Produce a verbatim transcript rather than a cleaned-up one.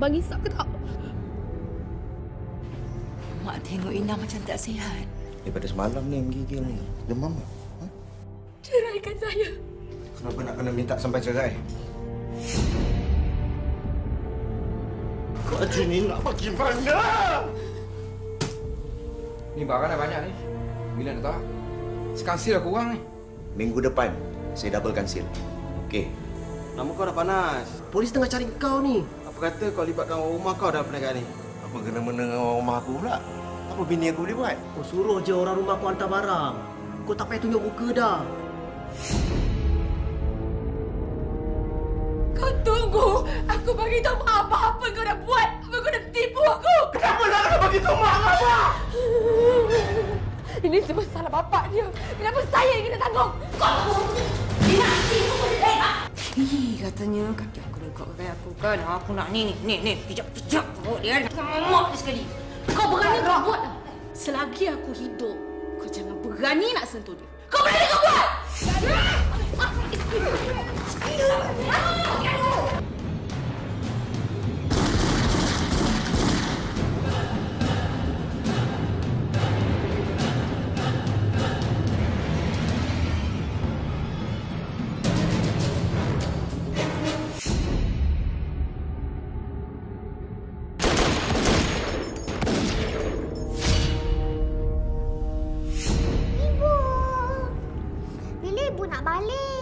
Abang hisap ke tak? Mak tengok Ina macam tak sihat. Daripada semalam ni menggigil ni. Demam tak? Ha? Ceraikan saya. Kenapa nak kena minta sampai cerai? Gaji ni nak bagi mana? Ni barang dah banyak ni. Bila nak tak? Sekansil aku kurang ni. Minggu depan, saya doublekan sil. Okey. Nama kau dah panas. Polis tengah cari kau ni. Apa kata kau libatkan orang rumah kau dalam perniagaan ni? Apa kena-mena dengan orang rumah aku pula? Apa bini aku boleh buat? Kau suruh je orang rumah kau hantar barang. Kau tak payah tunjuk muka dah. Kau tunggu. Aku bagi tahu mak apa-apa kau dah buat. Apa kau dah tipu aku? Kenapa nak kena bagi tahu mak apa? Ini semua salah bapak dia. Kenapa saya yang kena tanggung? Kau! Ina, tipu boleh eh? Ih, katanya kaki aku lengkap pakai aku kan. Aku nak ni, ni, ni. Kejap, kejap. Oh, dia nak mamak dia sekali. Kau berani kau buat? Selagi aku hidup, kau jangan berani nak sentuh dia. Kau berani kau buat? Bila ibu nak balik?